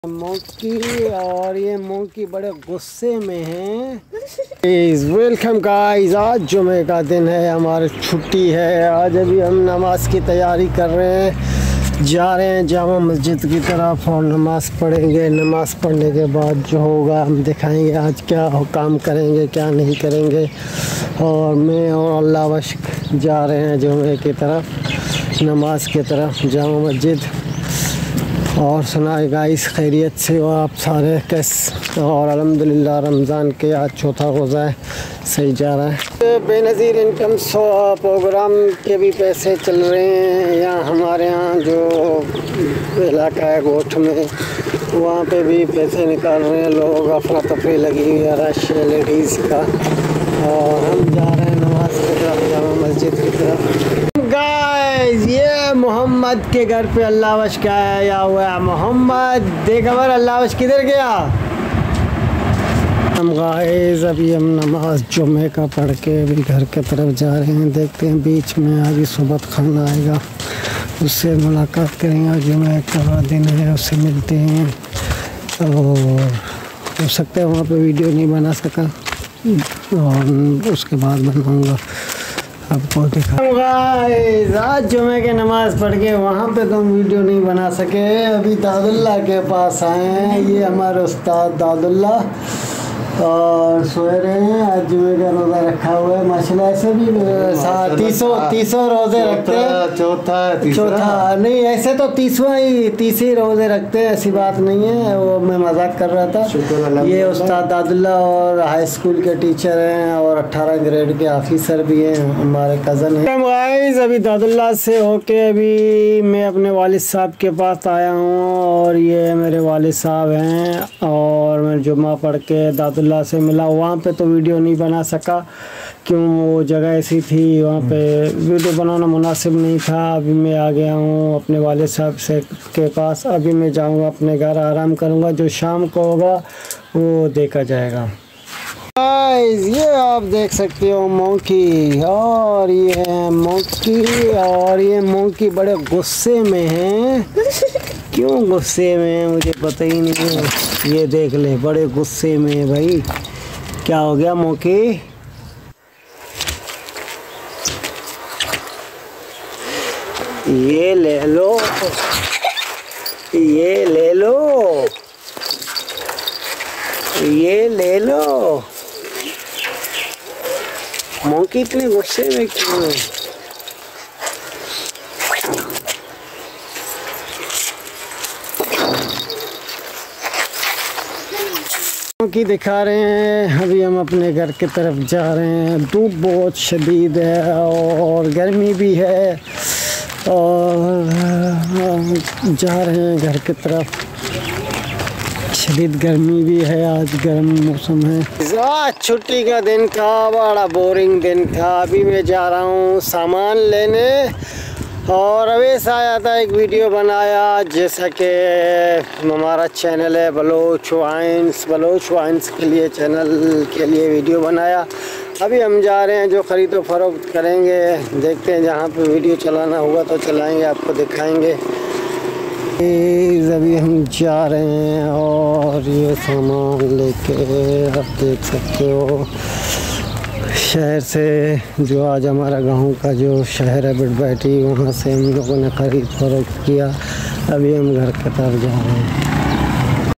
Monkey और ये monkey बड़े गुस्से में हैं। वेलकम गाइस, आज जुमे का दिन है, हमारी छुट्टी है। आज अभी हम नमाज की तैयारी कर रहे हैं, जा रहे हैं जामा मस्जिद की तरफ और नमाज़ पढ़ेंगे। नमाज़ पढ़ने के बाद जो होगा हम दिखाएंगे आज क्या काम करेंगे क्या नहीं करेंगे। और मैं और अल्लाह वश्क जा रहे हैं जुमे की तरफ, नमाज की तरफ जामा मस्जिद। और सुनाए गाइस खैरियत से हो आप सारे कैसे? और अल्हम्दुलिल्लाह रमज़ान के आज चौथा रोज़ा है, सही जा रहा है। बेनज़ीर इनकम प्रोग्राम के भी पैसे चल रहे हैं यहाँ हमारे यहाँ जो इलाका है गोठ में, वहाँ पे भी पैसे निकाल रहे हैं लोग। अफरा तफरी लगी हुई है, रश है लेडीज़ का। और हम जा रहे हैं नमाज की तरफ, जामा मस्जिद की तरफ। गाइस ये मोहम्मद के घर पे अल्लाह वश का आया हुआ है। मोहम्मद देखबर अल्लाह वश किधर गया? हम गाइस अभी हम नमाज जुमे का पढ़ के अभी घर के तरफ जा रहे हैं। देखते हैं बीच में आज सुबह खाना आएगा, उससे मुलाकात करेंगे। जुमे का दिन है, उससे मिलते हैं। और हो सकता है वहाँ पे वीडियो नहीं बना सका और उसके बाद बनाऊँगा आपको दिखा। आज जुमे के नमाज़ पढ़ के वहाँ पे तो हम वीडियो नहीं बना सके। अभी दादुल्ला के पास आए हैं, ये हमारे उस्ताद दादुल्ला, और सोए रहे हैं। आज जुमे का रोज़ा रखा हुआ है माशाल्लाह। ऐसे भी तीसों रोज़े रखते हैं। चौथा नहीं, ऐसे तो 30 ही रोज़े रखते हैं, ऐसी बात नहीं है। वो मैं मजाक कर रहा था। ये उस्ताद दादुल्ला और हाई स्कूल के टीचर हैं और 18 ग्रेड के ऑफिसर भी हैं, हमारे कज़न हैं। गाइस अभी दादुल्ला से होके अभी मैं अपने वालिद साहब के पास आया हूँ और ये मेरे वालिद साहब हैं। और मैं जुम्मा पढ़ के दादुल्ला से मिला। वहाँ पे तो वीडियो नहीं बना सका, क्यों वो जगह ऐसी थी, वहाँ पे वीडियो बनाना मुनासिब नहीं था। अभी मैं आ गया हूँ अपने वालिद साहब से के पास। अभी मैं जाऊँगा अपने घर, आराम करूँगा, जो शाम को होगा वो देखा जाएगा। गाइस ये आप देख सकते हो मोंकी, और ये है मोंकी और ये मोंकी बड़े गुस्से में हैं। क्यों गुस्से में है मुझे पता ही नहीं है। ये देख ले, बड़े गुस्से में है भाई। क्या हो गया मोंकी? ये ले लो, ये ले लो, ये ले लो। मोंकी इतने गुस्से में क्यों है? मोंकी दिखा रहे हैं। अभी हम अपने घर की तरफ जा रहे हैं। धूप बहुत शदीद है और गर्मी भी है, और जा रहे हैं घर की तरफ। शदीद गर्मी भी है, आज गर्म मौसम है। आज छुट्टी का दिन था, बड़ा बोरिंग दिन था। अभी मैं जा रहा हूँ सामान लेने, और अवेश आया था, एक वीडियो बनाया। जैसा कि हमारा चैनल है बलोच वाइन्स के लिए चैनल के लिए वीडियो बनाया। अभी हम जा रहे हैं, जो ख़रीदो फरोख्त करेंगे। देखते हैं, जहाँ पे वीडियो चलाना होगा तो चलाएंगे, आपको दिखाएंगे। अभी हम जा रहे हैं और ये सामान लेके आप देख सकते हो। शहर से जो आज हमारा गांव का जो शहर है बिडबैठी, वहाँ से हम लोगों ने ख़रीद फरोख्त किया। अभी हम घर की तरफ जा रहे हैं।